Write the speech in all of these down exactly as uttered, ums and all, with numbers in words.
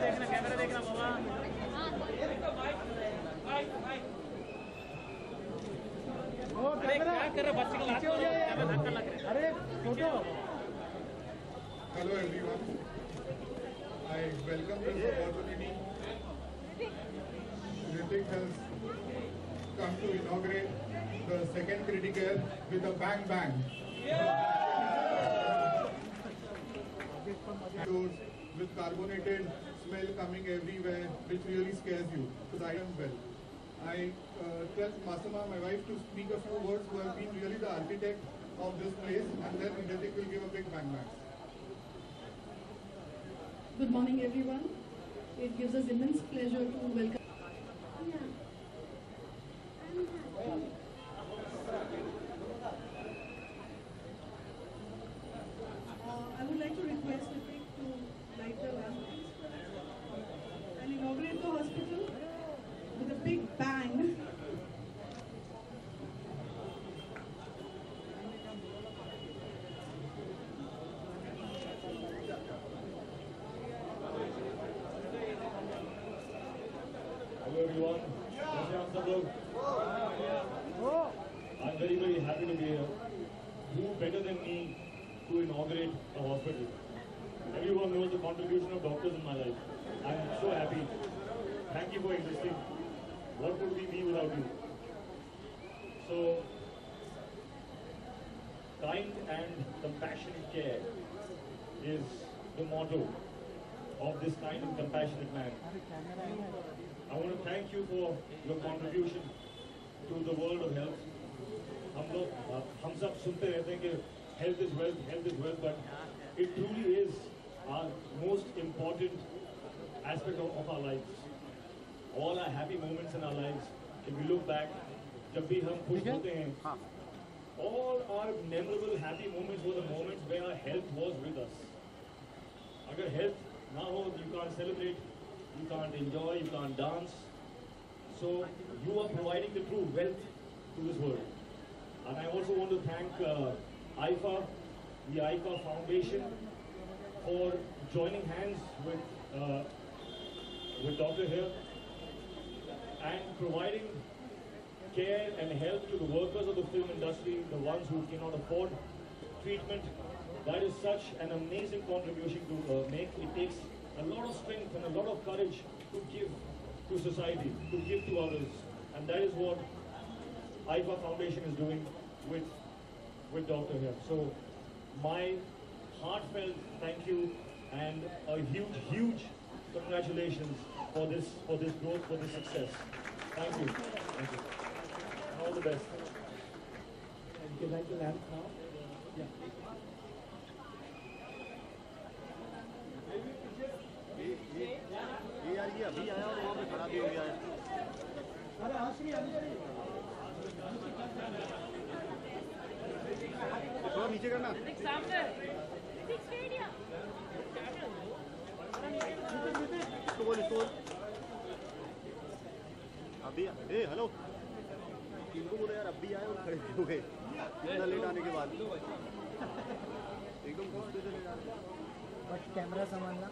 देखना कैमरा देखना बाबा। अरे क्या कर रहे बच्चे को लाते हो कैमरा धक्का लग रहा है। अरे photo. Hello everyone. I welcome this opportunity. Ritik has come to inaugurate the second Criticare with a bang bang. Doors with carbonated smell coming everywhere, which really scares you. So I am well. I uh, trust Masuma, my wife, to speak a few words who have been really the architect of this place, and then Ritik will give a big bang bang. Good morning, everyone. It gives us immense pleasure to welcome. Yeah. I'm happy. Uh, I would like to request Ritik to light the lamp and inaugurate the hospital with a big bang. Hello everyone. कैसे आप सब लोग? I'm very very happy to be here. Who better than me to inaugurate a hospital? Everyone knows the contribution of doctors in my life. I'm so happy. Thank you for existing. What would we be without you? So, kind and compassionate care is the motto of this kind and compassionate man. I want to thank you for your contribution to the world of health. हम लोग हम सब सुनते रहते हैं कि health is wealth, health is wealth, but it truly is our most important aspect of, of our lives. All our happy moments in our lives, if we look back, जब भी हम खुश होते हैं, all our memorable happy moments were the moments where our health was with us. अगर health ना हो, you can't celebrate, you can't enjoy, you can't dance. So you are providing the true wealth to this world. And I also want to thank uh, I F A, the I F A Foundation, for joining hands with uh, with Doctor here and providing care and help to the workers of the film industry, the ones who cannot afford treatment. That is such an amazing contribution to uh, make. It takes a lot of strength and a lot of courage to give to society, to give to others. And that is what I F A Foundation is doing with, with Doctor here. So my heartfelt thank you and a huge, huge congratulations for this, for this growth, for this success. Thank you. Thank you. And all the best. Would you like to lamp now? Yeah. ये ये यार ये अभी आया और वहाँ पे खड़ा भी हो गया है। अरे आश्री आश्री थोड़ा नीचे करना। सामने। इसको बोल इसको बोल। अभी ए हेलो। इनको बोलो यार अभी आए और खड़े हो गए। इतना लेट आने के बाद। एकदम गुस्से से ले जा रहे हैं। बस कैमरा संभालना।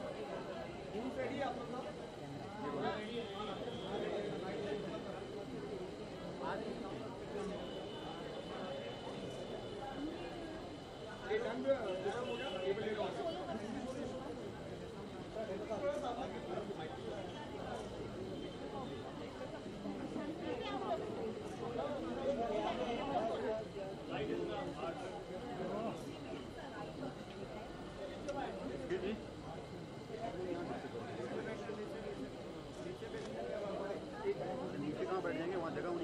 नीचे कहाँ बैठ जाएंगे वहाँ जगह होनी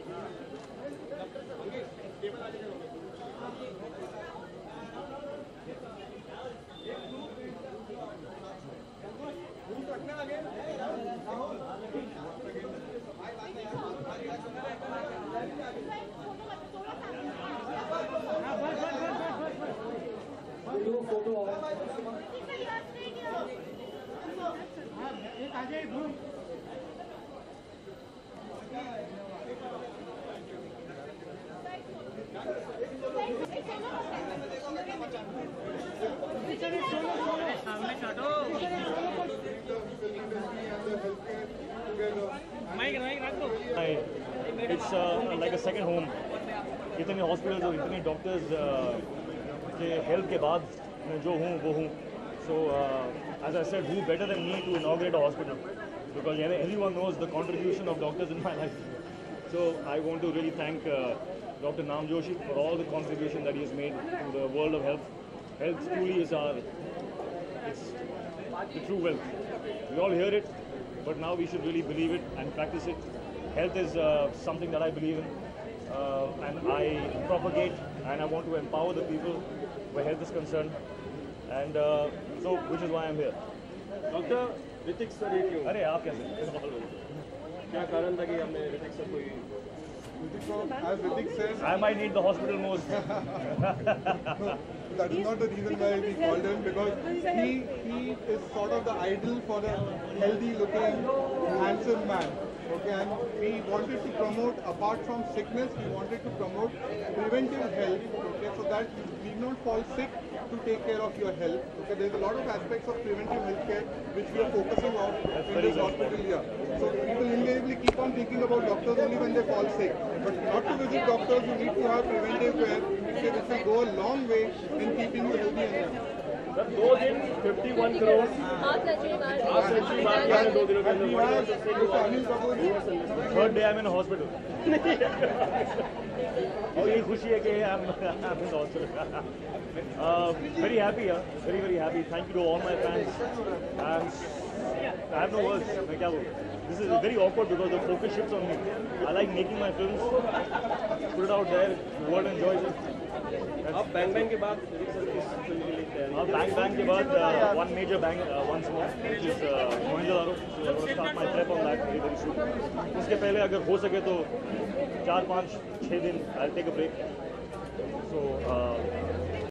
चाहिए। I, it's uh, like a second home. इतने हॉस्पिटल्स और इतने डॉक्टर्स के हेल्प के बाद मैं जो हूँ वो हूँ. So uh, as I said, who better than me to inaugurate a hospital? Because everyone knows the contribution of doctors in my life. So I want to really thank uh, Doctor Nam Joshi for all the contribution that he has made to the world of health. Health truly is our, it's the true wealth. We all hear it, but now we should really believe it and practice it. Health is uh, something that I believe in, uh, and I propagate, and I want to empower the people where health is concerned, and uh, so which is why I'm here. Doctor Hrithik sir ये क्यों अरे आप कैसे? क्या कारण था कि हमने ऋतिक सर को As Hrithik says, I might need the hospital most. that is not the reason why we called him, because he he is sort of the idol for a healthy looking, handsome man. Okay, and we wanted to promote, apart from sickness, we wanted to promote preventive health, okay, so that you do not fall sick to take care of your health. Okay, there's a lot of aspects of preventive health care which we are focusing on in this hospital here. So people invariably keep on thinking about doctors only when they fall sick. But not to visit doctors, you need to have preventive care, okay, which will go a long way in keeping you healthy and young. Sir दो दिन इक्यावन करोड़ आप सच्ची बात किया है दो दिनों के अंदर Third day I'm in a hospital. और ये खुशी है कि I'm I'm in the hospital. uh, very happy, yeah. very very happy. Thank you to all my fans. I'm, I have no words. मैं क्या बोलूं? This is very awkward because the focus shifts on me. I like making my films, put it out there, the world enjoys it. आप बैंग बैंग के बाद Hrithik sir किस film के लिए तैयारी Uh, bang bang के बाद uh, one major bang uh, once more, which is uh, Mohenjo-daro. So I'm going to start my prep on that very very soon. उसके पहले अगर हो सके तो चार पाँच छः दिन I'll take a break. So uh,